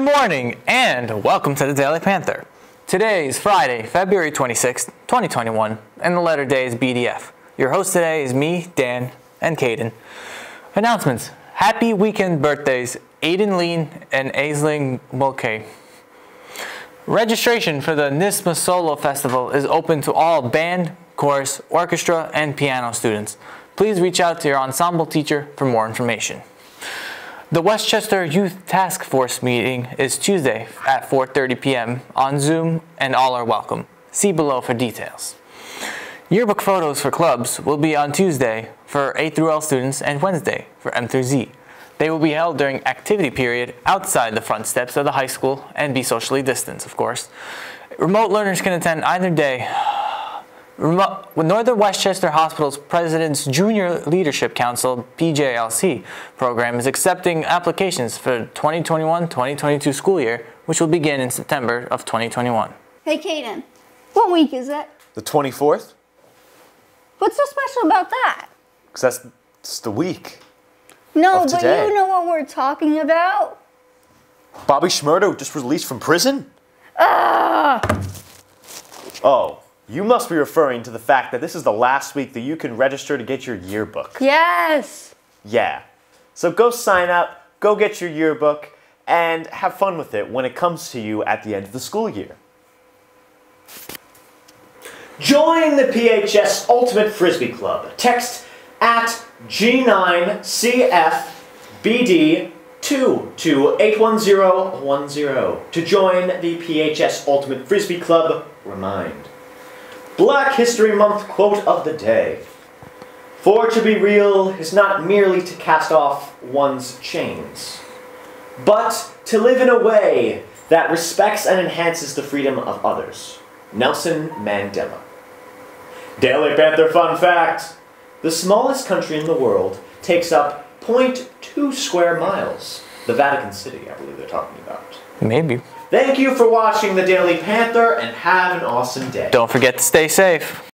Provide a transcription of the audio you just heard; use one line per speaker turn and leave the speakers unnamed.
morning and welcome to the Daily Panther. Today is Friday, February 26th, 2021, and the letter day is BDF. Your host today is me, Dan, and Caden. Announcements. Happy weekend birthdays, Aiden Lean and Aisling Mulcahy. Registration for the NISMA Solo Festival is open to all band, chorus, orchestra, and piano students. Please reach out to your ensemble teacher for more information. The Westchester Youth Task Force meeting is Tuesday at 4:30 p.m. on Zoom, and all are welcome. See below for details. Yearbook photos for clubs will be on Tuesday for A through L students and Wednesday for M through Z. They will be held during activity period outside the front steps of the high school and be socially distanced, of course. Remote learners can attend either day. Northern Westchester Hospital's President's Junior Leadership Council PJLC program is accepting applications for the 2021-2022 school year, which will begin in September of 2021.
Hey, Caden, what week is it?
The 24th?
What's so special about that?
Because that's the week.
No,
of
but
today.
you know what we're talking about.
Bobby Shmurda just released from prison? Oh, you must be referring to the fact that this is the last week that you can register to get your yearbook.
Yes.
Yeah. So go sign up, go get your yearbook, and have fun with it when it comes to you at the end of the school year. Join the PHS Ultimate Frisbee Club. Text at G9CFBD2 to 81010 to join the PHS Ultimate Frisbee Club. Remind. Black History Month quote of the day. For to be real is not merely to cast off one's chains, but to live in a way that respects and enhances the freedom of others. Nelson Mandela. Daily Panther fun fact. The smallest country in the world takes up 0.2 square miles. The Vatican City, I believe they're talking about.
Maybe.
Thank you for watching the Daily Panther and have an awesome day.
Don't forget to stay safe.